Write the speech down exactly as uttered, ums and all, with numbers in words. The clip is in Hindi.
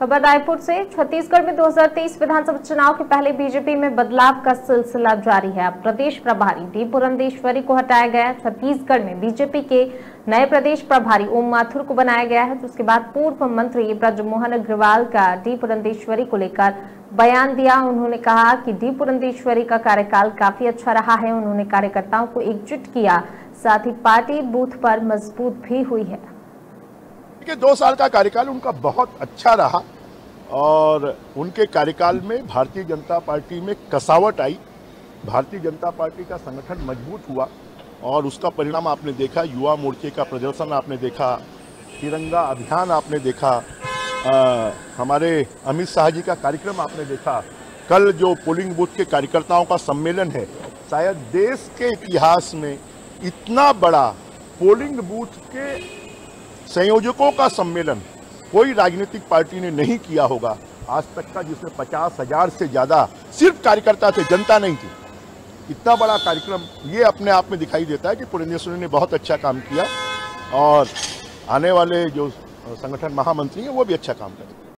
खबर रायपुर से। छत्तीसगढ़ में दो हज़ार तेईस विधानसभा चुनाव के पहले बीजेपी में बदलाव का सिलसिला जारी है। अब प्रदेश प्रभारी डी पुरंदेश्वरी को हटाया गया है। छत्तीसगढ़ में बीजेपी के नए प्रदेश प्रभारी ओम माथुर को बनाया गया है, जिसके बाद पूर्व मंत्री ब्रजमोहन अग्रवाल का डी पुरंदेश्वरी को लेकर बयान दिया। उन्होंने कहा कि डी पुरंदेश्वरी का कार्यकाल काफी अच्छा रहा है। उन्होंने कार्यकर्ताओं को एकजुट किया, साथ ही पार्टी बूथ पर मजबूत भी हुई है। कि दो साल का कार्यकाल उनका बहुत अच्छा रहा और उनके कार्यकाल में भारतीय जनता पार्टी में कसावट आई, भारतीय जनता पार्टी का संगठन मजबूत हुआ और उसका परिणाम आपने देखा। युवा मोर्चे का प्रदर्शन आपने देखा, तिरंगा अभियान आपने देखा, आ, हमारे अमित शाह जी का कार्यक्रम आपने देखा। कल जो पोलिंग बूथ के कार्यकर्ताओं का सम्मेलन है, शायद देश के इतिहास में इतना बड़ा पोलिंग बूथ के संयोजकों का सम्मेलन कोई राजनीतिक पार्टी ने नहीं किया होगा आज तक का, जिसमें पचास हजार से ज्यादा सिर्फ कार्यकर्ता थे, जनता नहीं थी। इतना बड़ा कार्यक्रम ये अपने आप में दिखाई देता है कि पुरंदेश्वरी ने बहुत अच्छा काम किया और आने वाले जो संगठन महामंत्री हैं वो भी अच्छा काम करें।